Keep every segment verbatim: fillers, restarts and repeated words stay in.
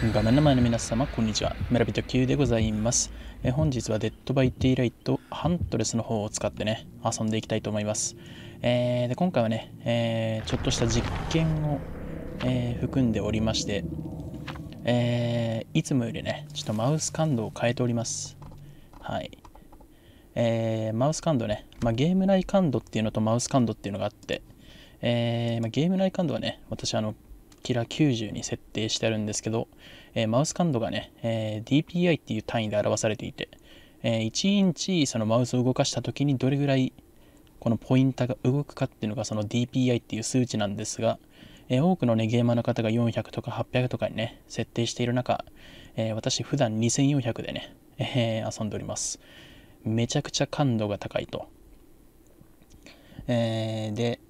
画面の前の皆様、こんにちは。村人 Q でございます。え本日はデッドバイデイライトハントレスの方を使ってね、遊んでいきたいと思います。えー、で今回はね、えー、ちょっとした実験を、えー、含んでおりまして、えー、いつもよりね、ちょっとマウス感度を変えております。はい。えー、マウス感度ね、まあ、ゲーム内感度っていうのとマウス感度っていうのがあって、えーまあ、ゲーム内感度はね、私あの、キラきゅうじゅうに設定してあるんですけど、えー、マウス感度がね、えー、ディーピーアイ っていう単位で表されていて、えー、いちインチそのマウスを動かした時にどれぐらいこのポインターが動くかっていうのがその ディーピーアイ っていう数値なんですが、えー、多くのねゲーマーの方がよんひゃくとかはっぴゃくとかにね設定している中、えー、私普段にせんよんひゃくでね、えー、遊んでおります。めちゃくちゃ感度が高いと、えー、で、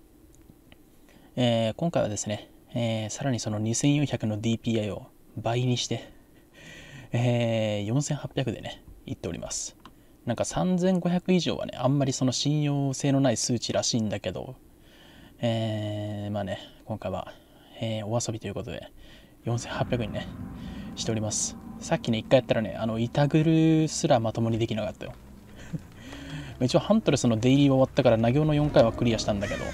えー、今回はですね、えー、さらにそのにせんよんひゃくの ディーピーアイ を倍にして、えー、よんせんはっぴゃくでねいっております。なんかさんぜんごひゃく以上はねあんまりその信用性のない数値らしいんだけど、えー、まあね今回は、えー、お遊びということでよんせんはっぴゃくにねしております。さっきね一回やったらねあの板グルすらまともにできなかったよ一応ハントレスのデイリーは終わったから投げのよんかいはクリアしたんだけど、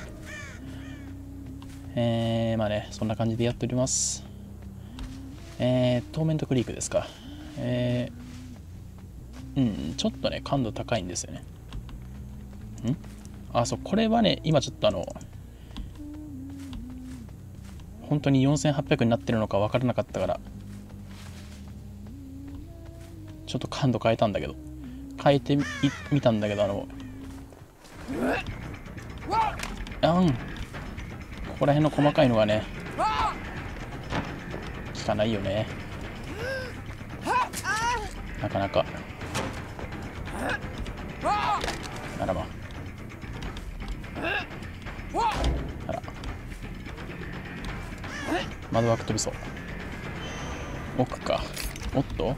えー、まあねそんな感じでやっております。えー、トーメントクリークですか。えー、うんちょっとね感度高いんですよね。んあそうこれはね今ちょっとあの本当によんせんはっぴゃくになってるのか分からなかったからちょっと感度変えたんだけど変えてみ見たんだけどあのあんここら辺の細かいのがね効かないよねなかなか。あらまあら窓枠飛びそう。奥か。おっと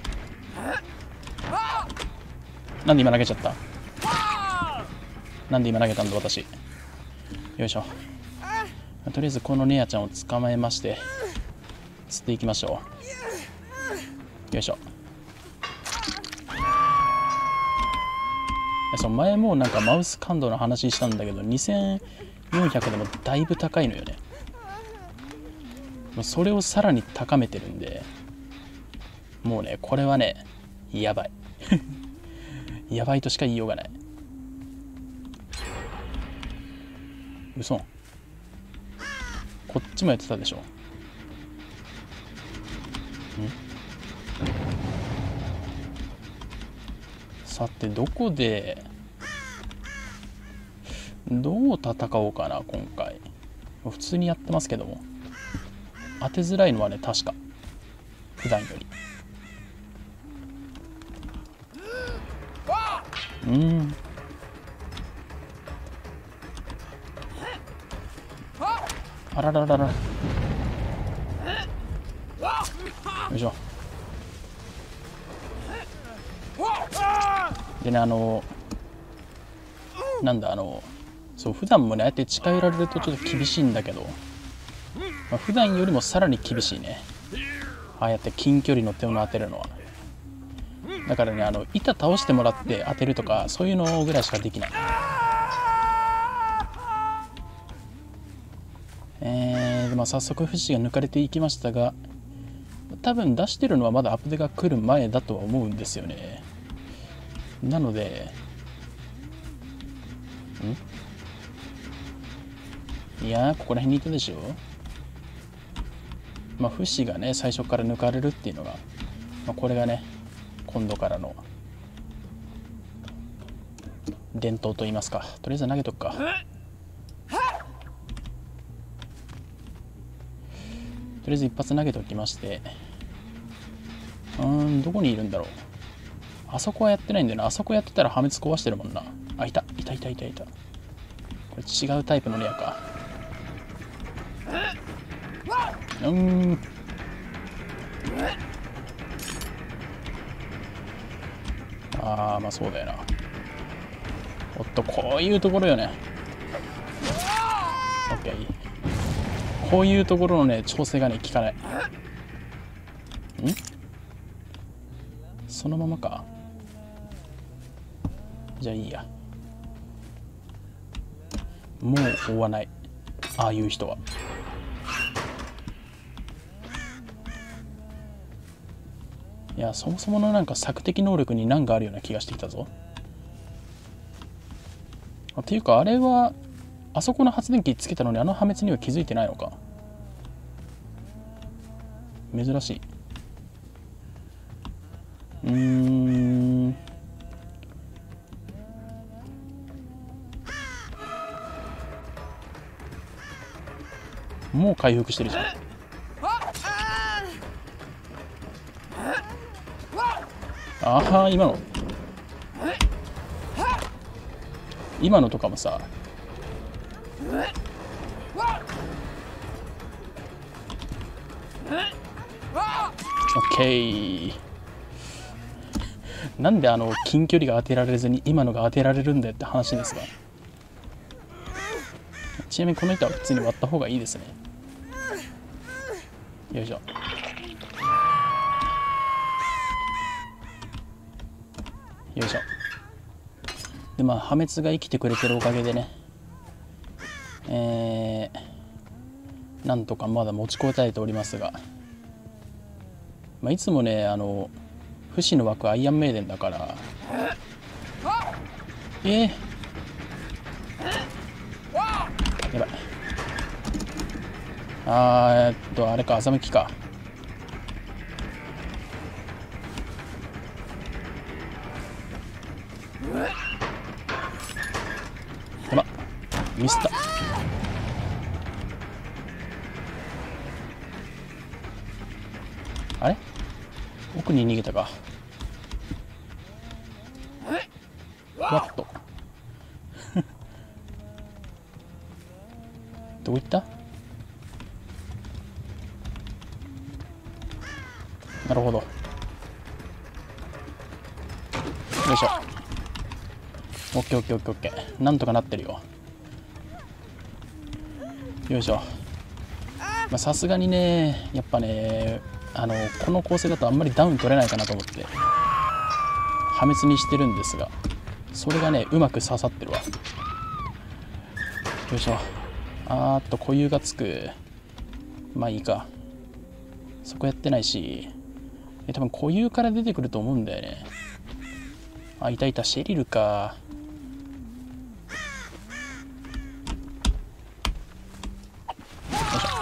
なんで今投げちゃった。なんで今投げたんだ私。よいしょ。とりあえずこのネアちゃんを捕まえまして釣っていきましょう。よいしょ。その前もなんかマウス感度の話したんだけどにせんよんひゃくでもだいぶ高いのよね。それをさらに高めてるんでもうねこれはねやばいやばいとしか言いようがない。うそんこっちもやってたでしょ。んさてどこでどう戦おうかな今回。普通にやってますけども当てづらいのはね確か普段より。うんあららららよいしょ。でねあのなんだあのそう普段もねああやって近寄られるとちょっと厳しいんだけど、まあ、普段よりもさらに厳しいねああやって近距離の手を当てるのは。だからねあの板倒してもらって当てるとかそういうのぐらいしかできない。えーでまあ、早速フシが抜かれていきましたが多分出してるのはまだアップデが来る前だとは思うんですよね。なのでんいやーここら辺にいたでしょ。まあフシがね最初から抜かれるっていうのが、まあ、これがね今度からの伝統といいますか。とりあえず投げとくか。とりあえず一発投げておきましてうーんどこにいるんだろう。あそこはやってないんだよな。あそこやってたら破滅壊してるもんな。あいたいたいたいたいた。これ違うタイプのレアか。うーんああまあそうだよな。おっとこういうところよね。オッケー。こういうところのね調整がね効かない。 そのままか。じゃあいいや。もう追わない、ああいう人は。いや、そもそものなんか索敵能力に難があるような気がしてきたぞ。あ、っていうかあれはあそこの発電機つけたのにあの破滅には気づいてないのか。珍しい。うーん、もう回復してるじゃん。ああ、今の今のとかもさ、オッケー。なんであの近距離が当てられずに今のが当てられるんだよって話ですが、ちなみにこの板は普通に割った方がいいですね。よいしょ。よいしょ。でまあ破滅が生きてくれてるおかげでね、えー、なんとかまだ持ちこたえておりますが、まあ、いつもねあの不死の枠アイアンメイデンだから、えー、やばい。あーえっとあれか、欺きか。やば、ミスった。あれ、奥に逃げたか。わっとどこ行った。なるほど。よいしょ。オッケーオッケーオッケーオッケー。なんとかなってるよ。よいしょ。まあさすがにね、やっぱね、あのこの構成だとあんまりダウン取れないかなと思って破滅にしてるんですが、それがねうまく刺さってるわ。よいしょ。あーっと固有がつく。まあいいか、そこやってないし、え多分固有から出てくると思うんだよね。あ、いたいた、シェリルか。よいしょ。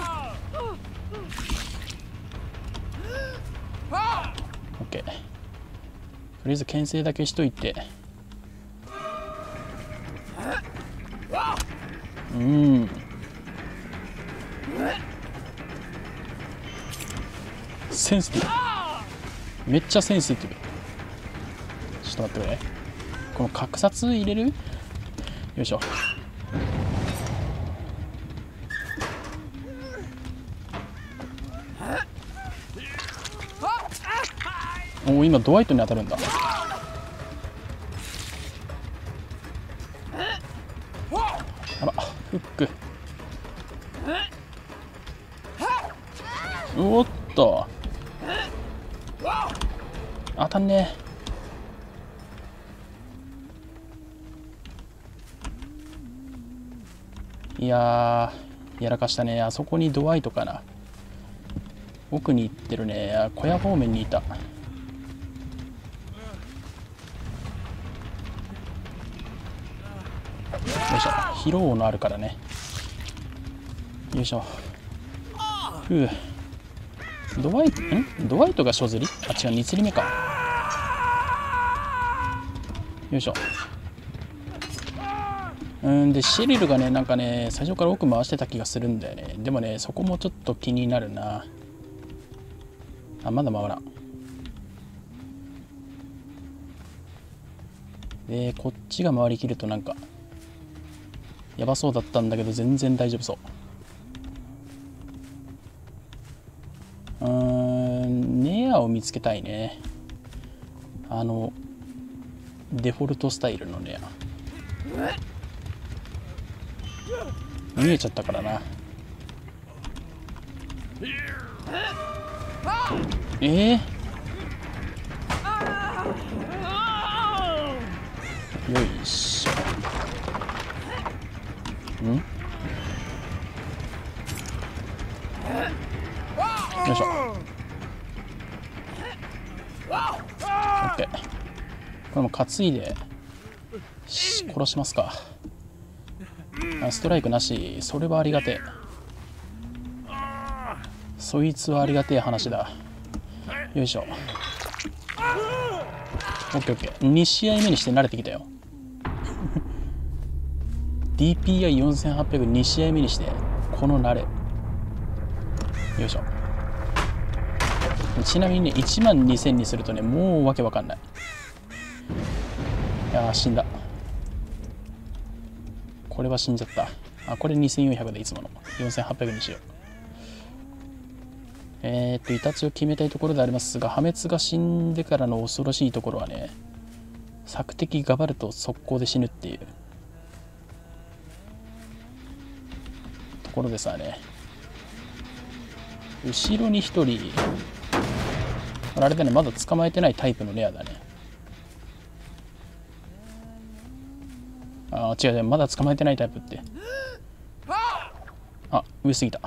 オッケー。とりあえず牽制だけしといて。うん、センシティブ、めっちゃセンシティブ。ちょっと待ってくれ。この格殺入れる。よいしょ。おお、今ドワイトに当たるんだ。あら、フック。おっと、当たんねえ。いやー、やらかしたね。あそこにドワイトかな。奥に行ってるね。小屋方面にいた。よいしょ。疲労のあるからね。よいしょ。ふう。ドワイト、んドワイトが所釣り？あ、違う、に釣り目か。よいしょ。うんで、シェリルがね、なんかね、最初から奥回してた気がするんだよね。でもね、そこもちょっと気になるな。あ、まだ回らん。で、こっちが回りきるとなんか、やばそうだったんだけど、全然大丈夫そう。うーん、ネアを見つけたいね。あの、デフォルトスタイルのネア。見えちゃったからな。 えー、よいしょ。んよいしょ。オッケー。これも担いでし殺しますか。あ、ストライクなし。それはありがてえ。そいつはありがてえ話だ。よいしょ。オッケーオッケー。に試合目にして慣れてきたよ。ディーピーアイよんせんはっぴゃく に試合目にしてこの慣れ。よいしょ。ちなみにね、いちまんにせんにするとね、もうわけわかんない。いやー、死んだ。これは死んじゃった。あ、これにせんよんひゃくでいつものよんせんはっぴゃくにしよう。えー、っと、イタチを決めたいところでありますが、破滅が死んでからの恐ろしいところはね、索敵がばると速攻で死ぬっていうところでさね。後ろにひとり、あれだね、まだ捕まえてないタイプのレアだね。あー、違う違う、まだ捕まえてないタイプって。あ、上すぎた。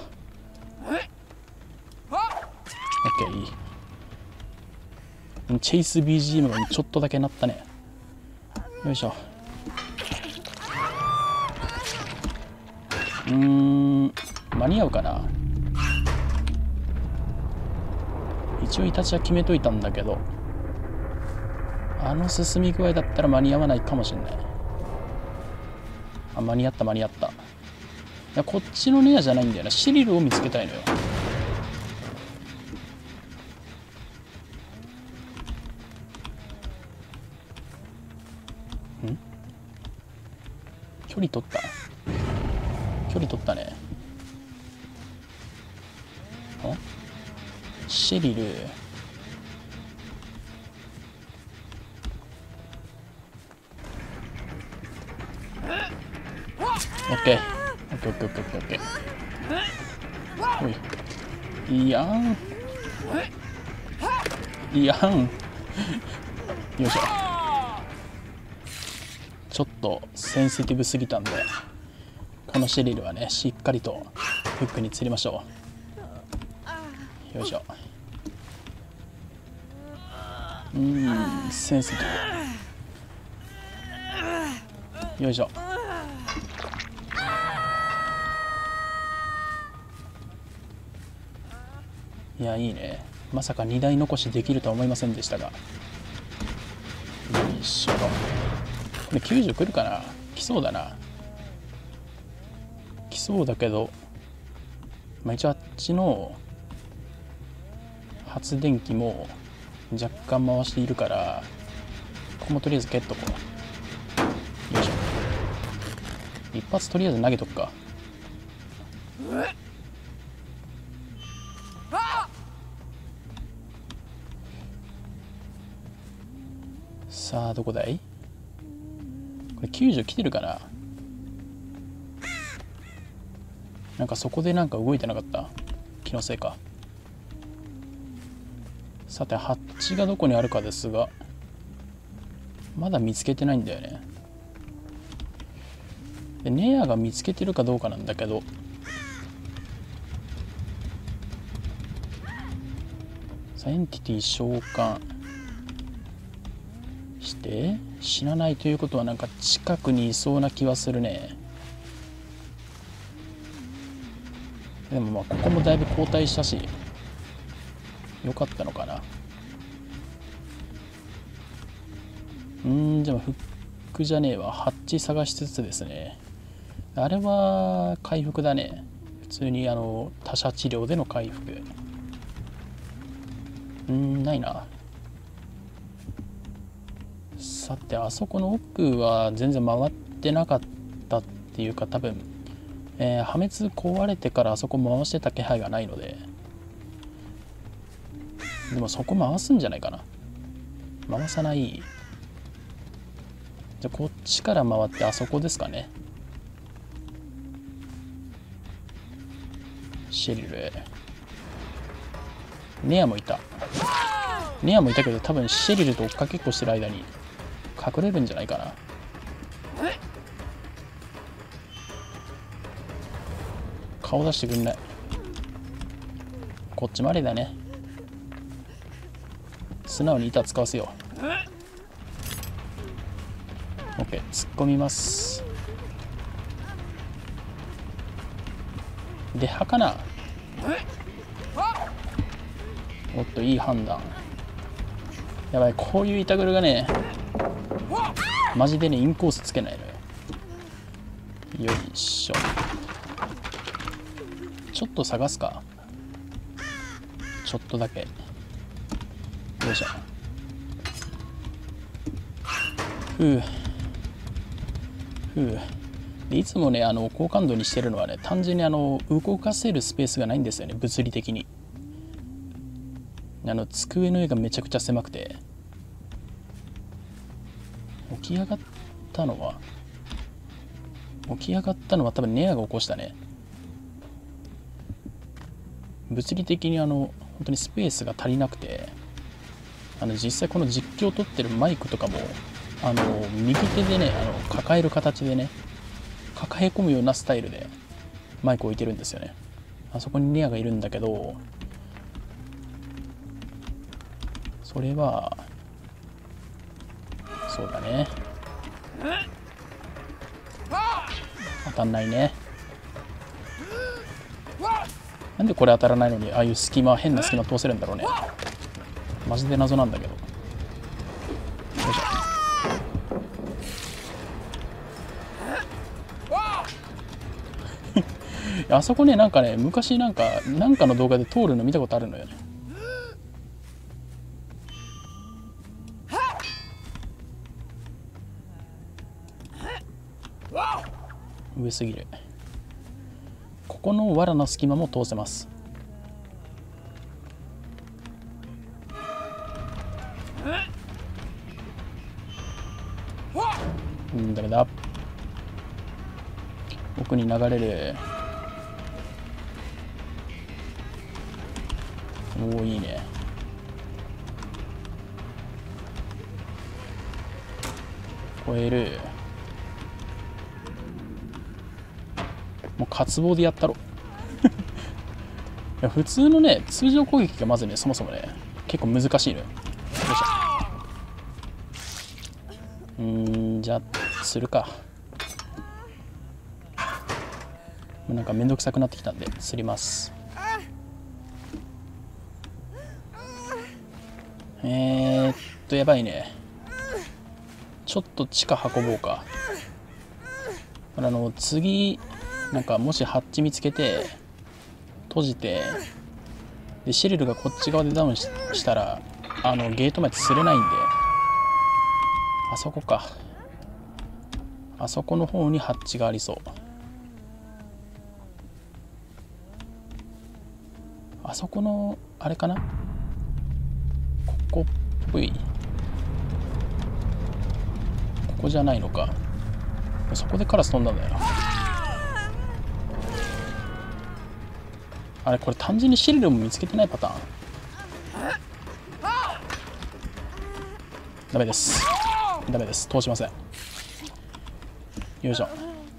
オッケー、いい。チェイス ビージーエム がちょっとだけ鳴ったね。よいしょ。うーん、間に合うかな。一応イタチは決めといたんだけど、あの進み具合だったら間に合わないかもしれない。あ、間に合った間に合った。いや、こっちのネアじゃないんだよな。シリルを見つけたいのよ。ん？距離取った。距離取ったね。あ？シリル。オッケー。オッケーオッケーオッケーオッケー。おい。いやん。いやん。よいしょ。ちょっとセンシティブすぎたんで、このシリルはね、しっかりとフックに釣りましょう。よいしょ。うーん、センシティブ。よいしょ。いや、いいね。まさかにだい残しできるとは思いませんでしたが。よいしょ。これきゅうじゅう来るかな。来そうだな。来そうだけど、まあ、一応あっちの発電機も若干回しているから、ここもとりあえず蹴っとこう。よいしょ。一発とりあえず投げとくか。さあ、どこだい？これきゅうじゅう来てるかな。なんかそこでなんか動いてなかった？気のせいか。さて、ハッチがどこにあるかですが、まだ見つけてないんだよね。で、ネアが見つけてるかどうかなんだけど、さあ、エンティティ召喚して死なないということはなんか近くにいそうな気はするね。でもまあここもだいぶ後退したしよかったのかな。うーん、じゃあフックじゃねえわ。ハッチ探しつつですね。あれは回復だね。普通にあの他者治療での回復。うーん、ないな。さて、あそこの奥は全然回ってなかったっていうか、多分、えー、破滅壊れてからあそこ回してた気配がないので、でもそこ回すんじゃないかな。回さない。じゃあこっちから回ってあそこですかね。シェリル。 ネアもいた。ネアもいたけど、多分シェリルと追っかけっこしてる間に隠れるんじゃないかな。顔出してくんない。こっちまでだね。素直に板使わせよう。 OK、 突っ込みます。ではかな。おっと、いい判断。やばい、こういう板グルがねマジでねインコースつけないのよ。よいしょ。ちょっと探すか。ちょっとだけ。よいしょ。ふうふう。でいつもねあの高感度にしてるのはね、単純にあの動かせるスペースがないんですよね、物理的に。あの机の上がめちゃくちゃ狭くて。起き上がったのは起き上がったのは多分ネアが起こしたね。物理的にあの本当にスペースが足りなくて、あの実際この実況を撮ってるマイクとかもあの右手でねあの抱える形でね抱え込むようなスタイルでマイクを置いてるんですよね。あそこにネアがいるんだけど、それはそうだね、当たんないね。なんでこれ当たらないのにああいう隙間変な隙間通せるんだろうね。マジで謎なんだけど。よいしょあそこねなんかね昔なんかなんかの動画で通るの見たことあるのよね。上すぎる。ここの藁の隙間も通せます。うん、ダメだ。奥に流れる。おお、いいね。超える。もう渇望でやったろいや普通のね通常攻撃がまずねそもそもね結構難しいのよ。よいしょ。うーん、じゃあするか。なんかめんどくさくなってきたんですります。えー、っとやばいね。ちょっと地下運ぼうか。あの次なんかもしハッチ見つけて閉じてでシリルがこっち側でダウン し, したらあのゲートまで釣れないんで、あそこか。あそこの方にハッチがありそう。あそこのあれかな、ここっぽい。ここじゃないのか。そこでカラス飛んだんだよな。あれこれ単純にシリルも見つけてないパターン。ダメですダメです、通しません。よいしょ。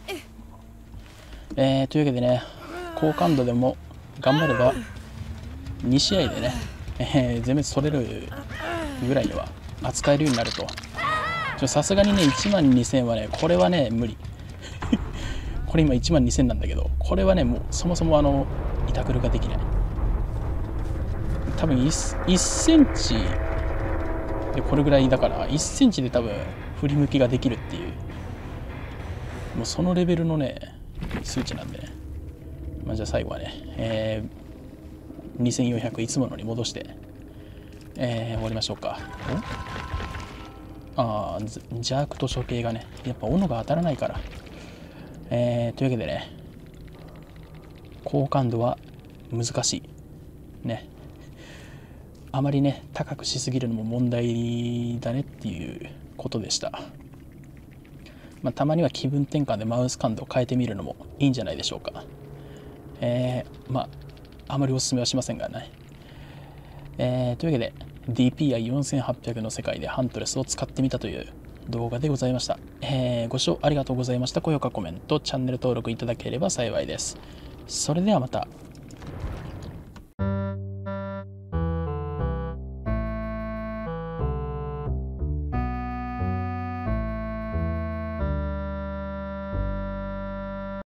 えー、というわけでね高感度でも頑張ればに試合でね、えー、全滅取れるぐらいには扱えるようになると。さすがにねいちまんにせんはねこれはね無理これ今いちまんにせんなんだけど、これはねもうそもそもあの板クルができない。多分 1, いっセンチでこれぐらいだからいっセンチで多分振り向きができるっていう、もうそのレベルのね数値なんでね。まあ、じゃあ最後はね、えー、にせんよんひゃくいつものに戻して、えー、終わりましょうか。ああ、邪悪と処刑がねやっぱ斧が当たらないから。えー、というわけでね高感度は難しいね。あまりね高くしすぎるのも問題だねっていうことでした。まあ、たまには気分転換でマウス感度を変えてみるのもいいんじゃないでしょうか。えー、まああまりおすすめはしませんがね。 えー、というわけで ディーピーアイよんせんはっぴゃく の世界でハントレスを使ってみたという動画でございました。えー、ご視聴ありがとうございました。高評価、コメント、チャンネル登録いただければ幸いです。それではまた。